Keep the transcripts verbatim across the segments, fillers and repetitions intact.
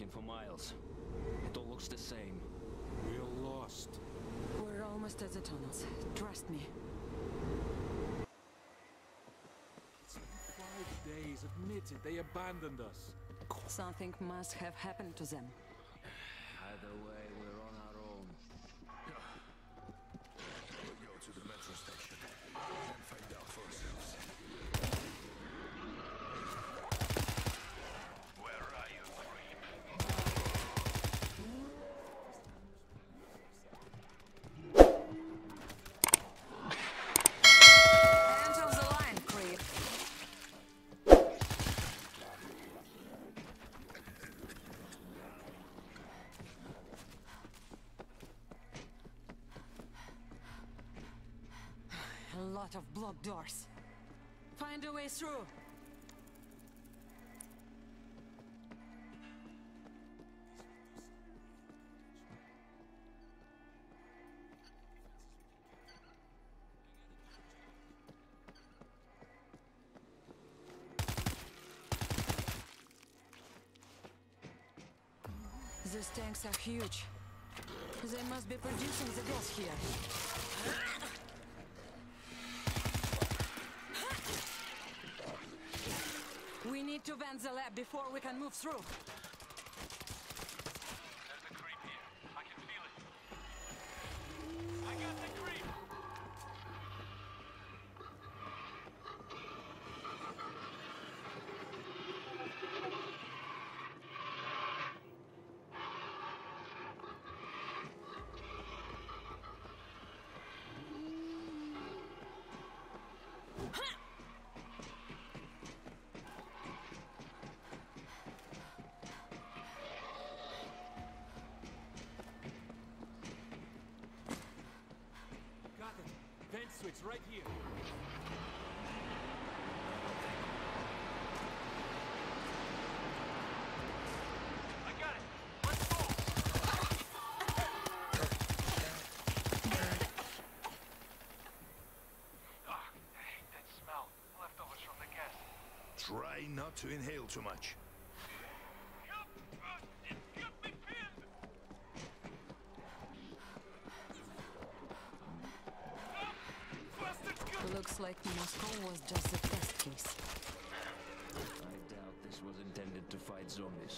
looking for miles. It all looks the same. We're lost. We're almost at the tunnels. Trust me. It's been five days. Admit it. They abandoned us. Something must have happened to them. Either way, we're on our own. We'll go to the metro station and find out for ourselves. Where are you, creep? Hands off the line, creep. A lot of blocked doors. Find a way through. These tanks are huge. They must be producing the gas here. We need to vent the lab before we can move through. There's a creep here. I can feel it. I got the creep! Got it. Vent switch right here. I got it! Let's move! Ah, I hate that smell. Leftovers from the gas. Try not to inhale too much. Help! Uh, it got me pinned! Bastards got me! Looks like Moscow was just a test case. I doubt this was intended to fight zombies.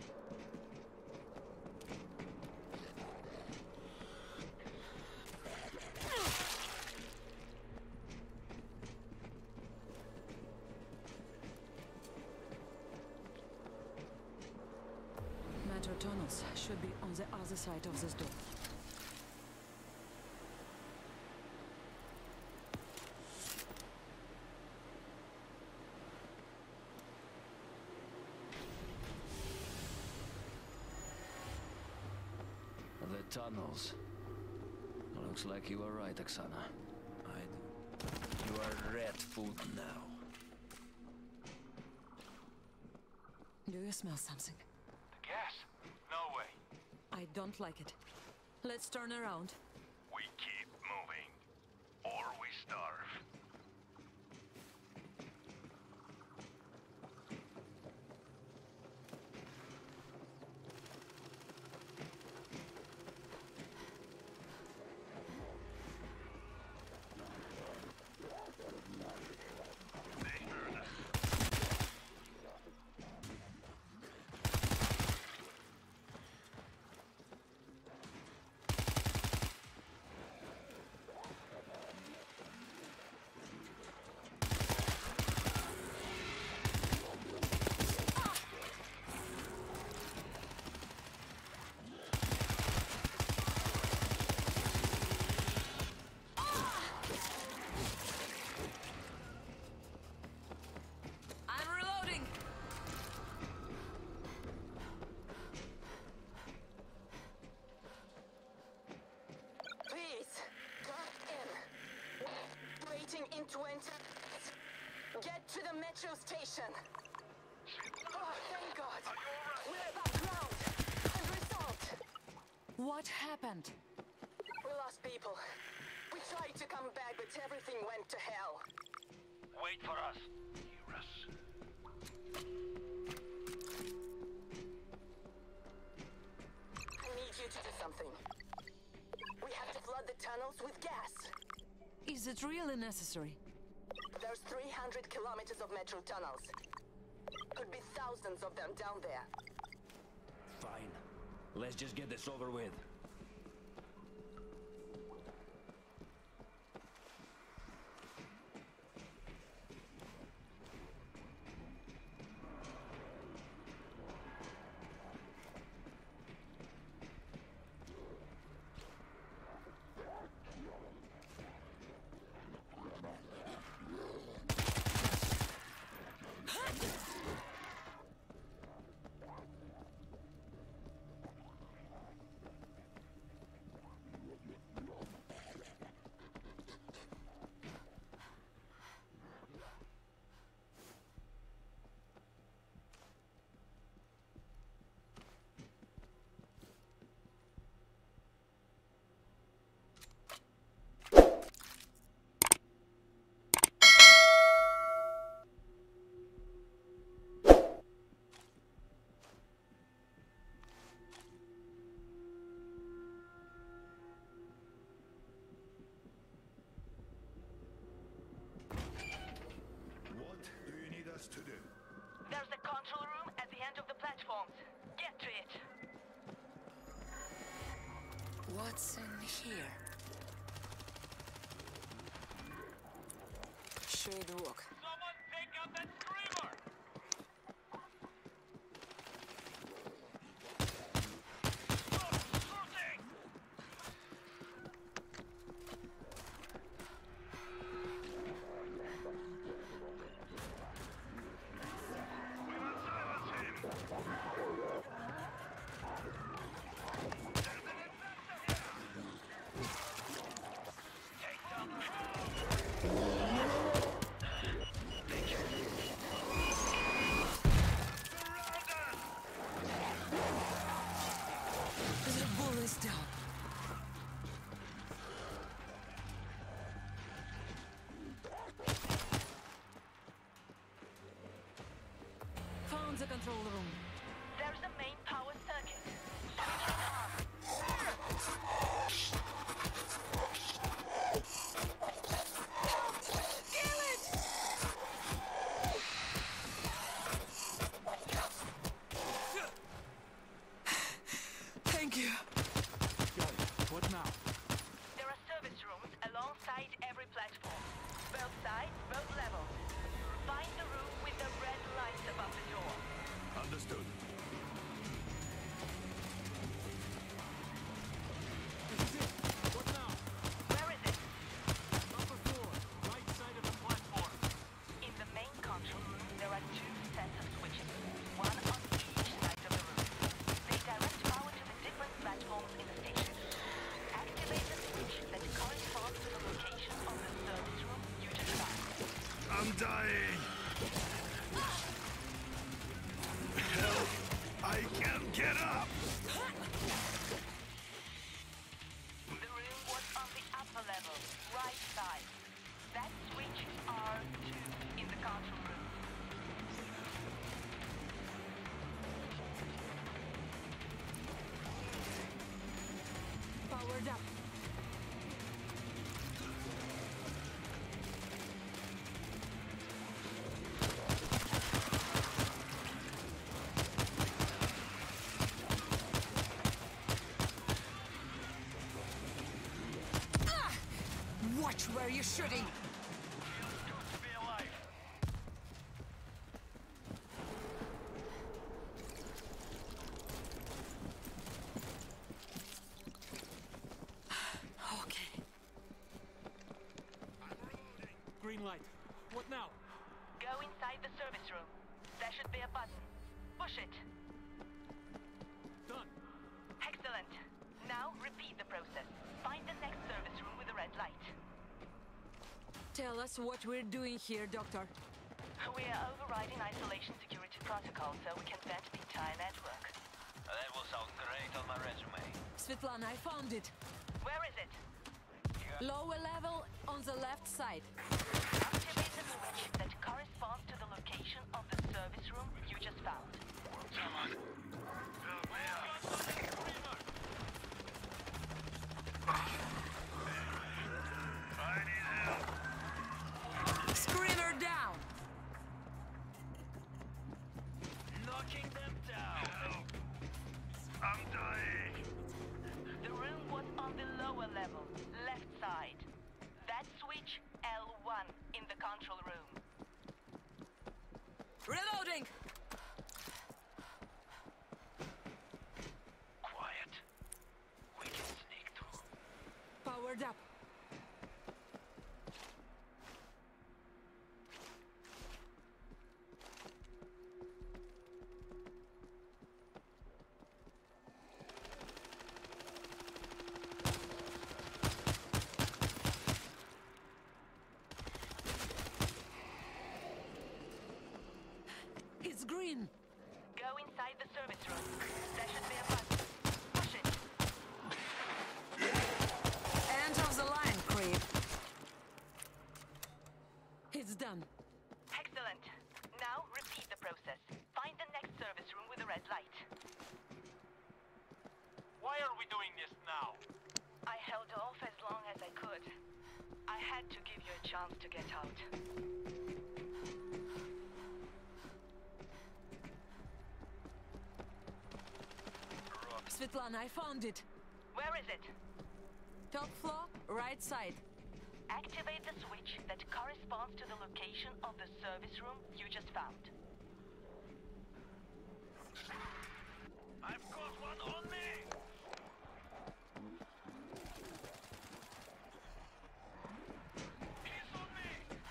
Metro tunnels should be on the other side of this door. The tunnels. Looks like you were right, Oksana. I do. You are red food now. Do you smell something? The gas? No way. I don't like it. Let's turn around. We keep moving. Or we starve. I'm reloading! Please, come in. Waiting in twenty. Get to the metro station. Oh, thank God. We're background. And result. What happened? We lost people. We tried to come back, but everything went to hell. Wait for us. Hear us. it really necessary? There's three hundred kilometers of metro tunnels. Could be thousands of them down there. Fine. Let's just get this over with. To do. There's a control room at the end of the platforms. Get to it. What's in here? Shade walk. Someone take out that screamer! The control room. There's a main power circuit. Kill it! Thank you. Got it. What now? There are service rooms alongside every platform. Both sides, both levels. Find the room with the red lights above the door. Understood. This is it. What now? Where is it? Upper floor, right side of the platform. In the main control room, there are two sets of switches. One on each side of the room. They direct power to the different platforms in the station. Activate the switch that corresponds to the location of the service room you just found. I'm dying. Help! I can't get up. The room was on the upper level, right side. That switch is R two in the control room. Powered up. Watch where you're shooting! To be alive. Okay. Green light. What now? Go inside the service room. There should be a button. Push it. Done. Excellent. Now repeat the process. Find the next service room with a red light. Tell us what we're doing here, Doctor. We are overriding isolation security protocol so we can vent the entire network. That will sound great on my resume. Svetlana, I found it. Where is it? Lower level on the left side. Activate the switch that corresponds to the location of the service room you just found. Someone. Help me out. I need help. level, left side. That switch, L one, in the control room. Reloading! Quiet. We can sneak through. Powered up. It's green. Go inside the service room. There should be a button. Push it. End of the line, creep. It's done. Excellent. Now repeat the process. Find the next service room with a red light. Why are we doing this now? I held off as long as I could. I had to give you a chance to get out. Svetlana, I found it. Where is it? Top floor, right side. Activate the switch that corresponds to the location of the service room you just found. I've got one on me! He's on me!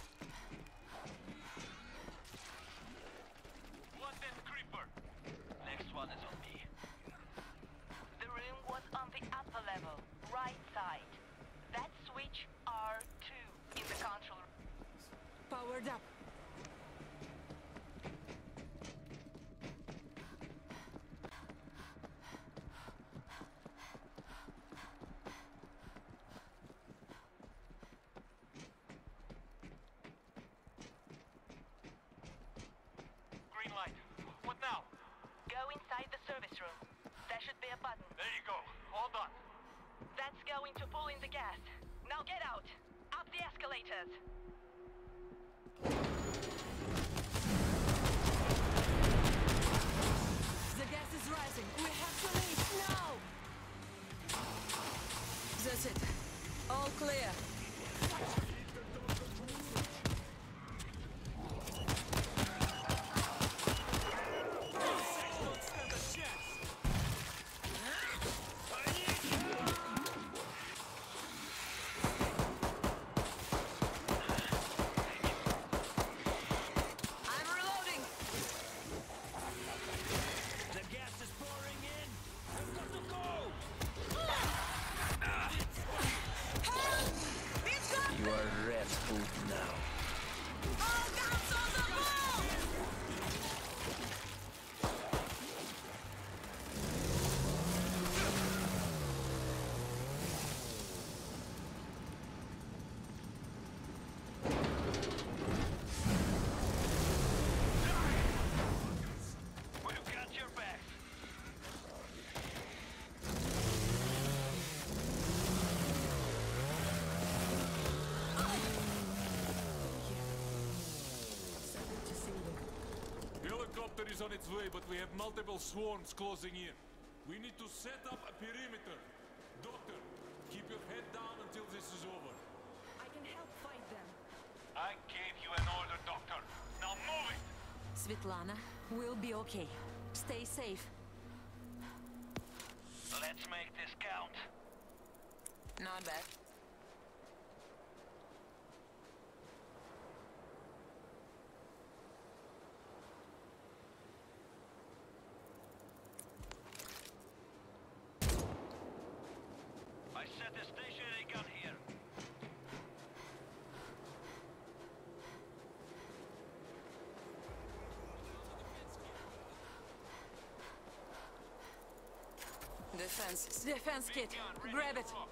One dead creeper. Next one is on me. The room was on the upper level, right side. That switch, R two, in the control room. Powered up. Green light. What now? Go inside the service room. There should be a button. There you go. All done. That's going to pull in the gas. Now get out. Up the escalators. The gas is rising. We have to leave now. That's it. All clear. I'm reloading. The gas is pouring in! We've got to go! It's gone. You are red food now. All guns on the move. We've got your back. Helicopter is on its way, but we have multiple swarms closing in. We need to set up a perimeter. Doctor, keep your head down until this is over. I can help fight them. I gave you an order, Doctor. Now move it! Svetlana, we'll be okay. Stay safe. Let's make this count. Not bad. I set a stationary gun here. Defense. Defense kit. Gun ready Grab to it. rock.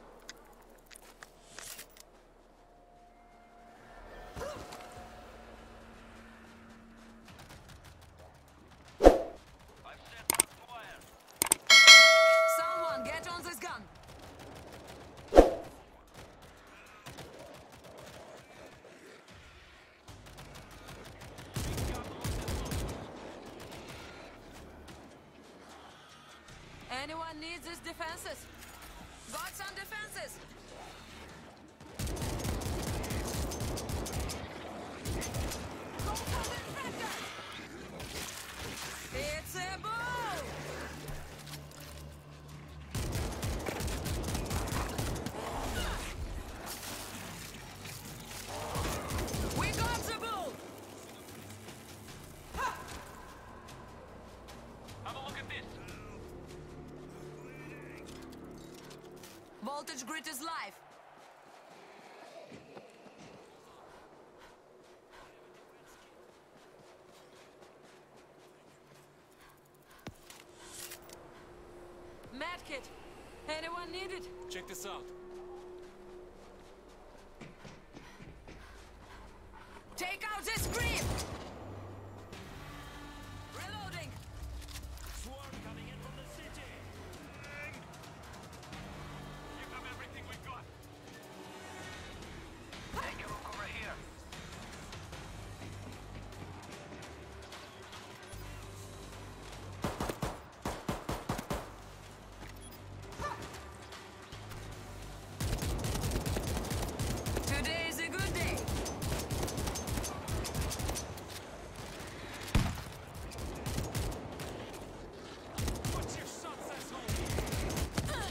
I've set up fire. Someone get on this gun. Anyone needs these defenses? Got some defenses! Go for the infector! It's a bull! We got the bull! Have a look at this. Voltage grid is live. Medkit. Anyone need it? Check this out. Take out this grip! Reloading. Swarm coming in from the city. Give them everything we got. Take a look over here. Today is a good day. What's your shots, asshole?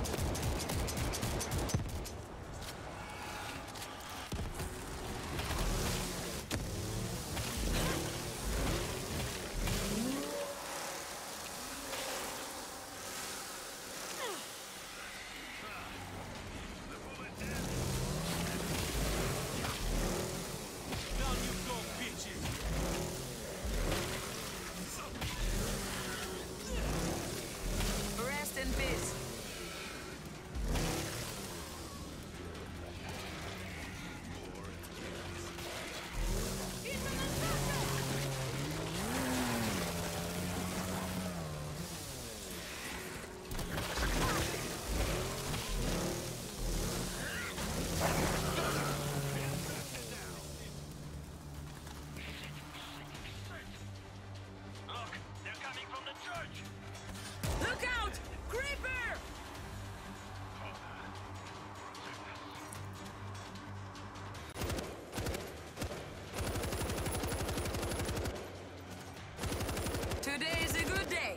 Down you go, bitches! Rest in peace. Look, they're coming from the church. Look out! Creeper! Today is a good day.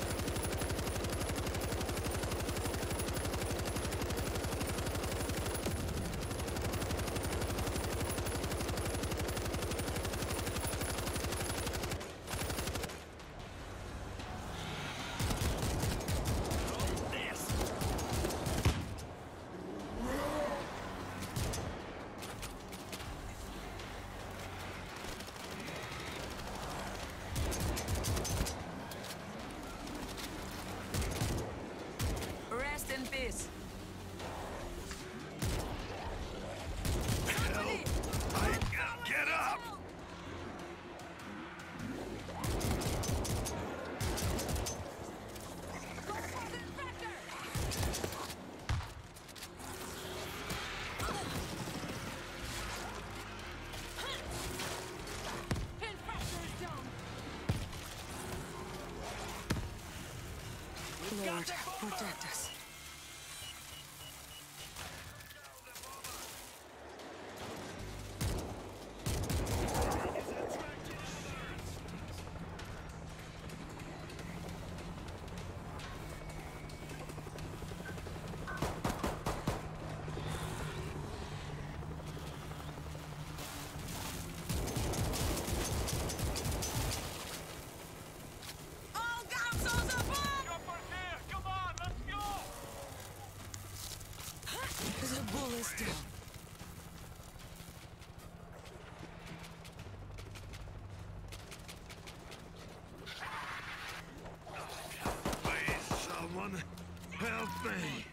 Rest in peace. Somebody! I get up. Go for the infector! Infector is down! Lord, protect us. All guns on the bomb! Jumper here. Come on, let's go. The bull is down. Please, someone help me.